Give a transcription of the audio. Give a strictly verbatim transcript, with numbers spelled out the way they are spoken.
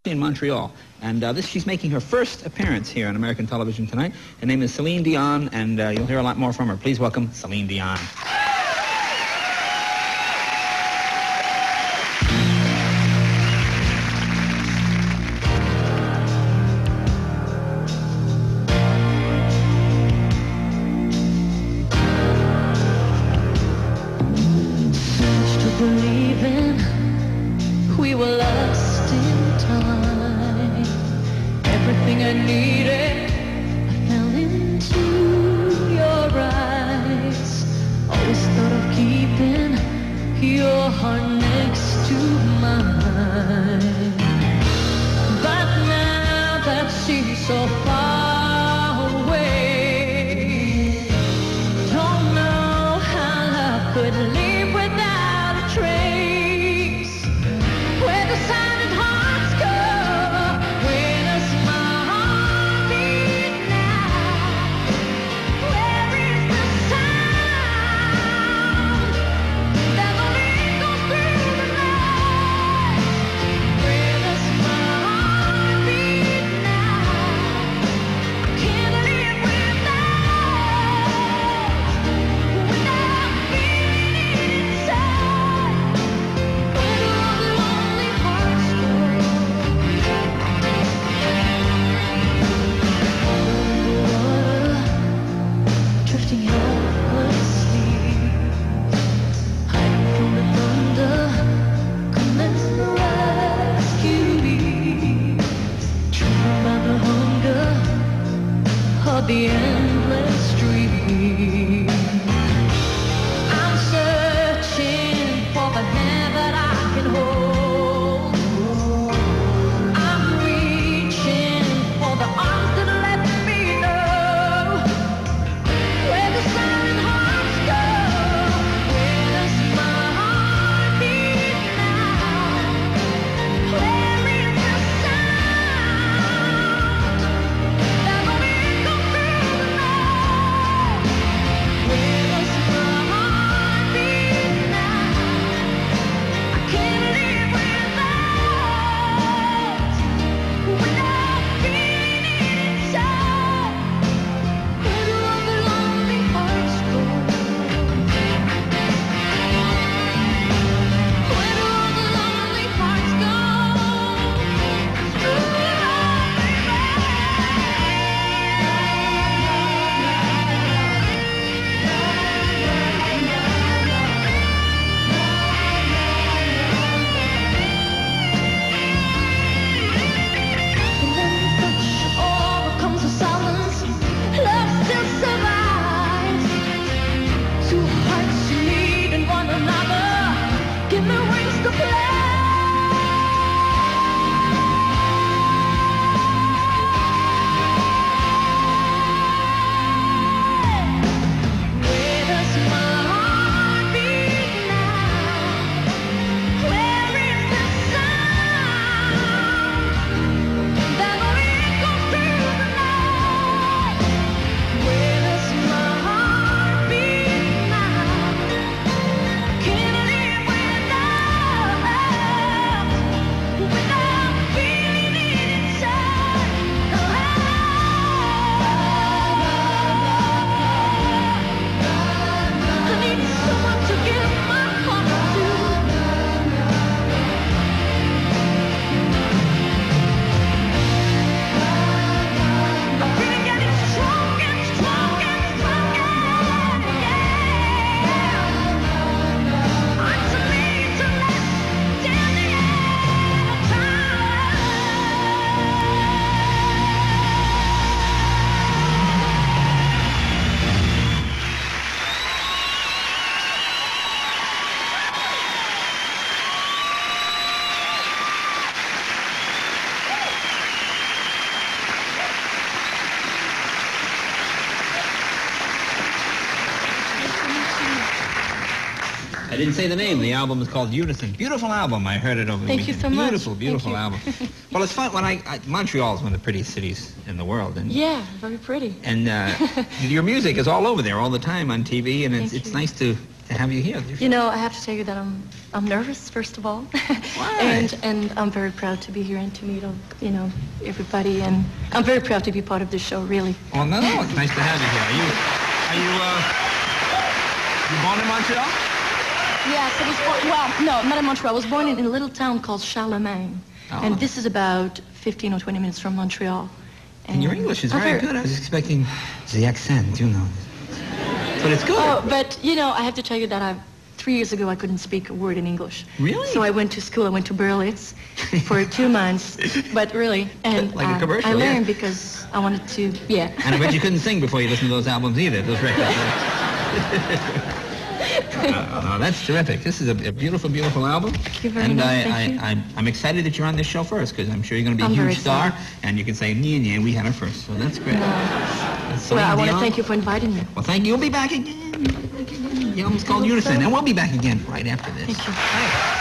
in Montreal. And uh, this, she's making her first appearance here on American television tonight. Her name is Celine Dion, and uh, you'll hear a lot more from her. Please welcome Celine Dion. Believing we were lost in time. Everything I needed, I fell into your eyes. Always thought of keeping your heart next to mine. But now that she's so far away, don't know how I could live without trace. Where the silent hearts go, where does my heart beat now? Where is the sound that only goes through the night? Where does my heart beat now? I can't live without, without feeling it inside. Drifting helplessly, hiding from the thunder, come and rescue me. Driven by the hunger of the endless dream. I'm searching for the hand that I can hold. I'm reaching for the arms that let me know where the silent hearts go. Where does my heart beat now? Where is the sound that only goes through the night? Where does my heart beat now? I can't live without, without feeling it inside. Where do all the lonely hearts go? Where do all the lonely hearts go? And then the touch overcomes the silence. Love still survives. Two hearts needing one another. Give me wings to fly. Where does my heart beat now? Where is the sound that only goes through the night? Where does my heart beat now? Can't live without, without feeling it inside. I need someone to give my heart to. I'm feeling getting strong and strong and stronger. Yeah. I'm so made to last till the end of I didn't say the name. The album is called Unison. Beautiful album. I heard it over the Thank you weekend. so much. Beautiful, beautiful Thank album. Well, it's fun when I, I Montreal is one of the prettiest cities in the world, and Yeah, very pretty. and uh, your music is all over there all the time on T V, and it's Thank it's you. nice to to have you here. You know, I have to tell you that I'm I'm nervous, first of all. Why? and and I'm very proud to be here and to meet, uh, you know, everybody. And I'm very proud to be part of this show, really. Well, no, no, it's nice to have you here. Are you, are you, uh, you born in Montreal? Yes, I was born, well, no, not in Montreal. I was born in, in a little town called Charlemagne. Oh. And this is about fifteen or twenty minutes from Montreal. And your English is I'm very good. I was expecting the accent, you know. But it's good. Oh, but, you know, I have to tell you that I, three years ago I couldn't speak a word in English. Really? So I went to school. I went to Berlitz for two months. But really, and Like a uh, commercial, I learned yeah. because I wanted to, yeah. And I bet you couldn't sing before you listened to those albums either, those records. uh, no, that's terrific. This is a, a beautiful, beautiful album. Thank you very and much. I, Thank I, you. I, I'm excited that you're on this show first, because I'm sure you're going to be I'm a very huge star, excited. and you can say, Nia, Nia, we had her first. So that's great. That's Well, I Celine want to Dion. thank you for inviting me. Well, thank you. You'll be back again. The album's called Unison, and we'll be back again right after this. Thank you. All right.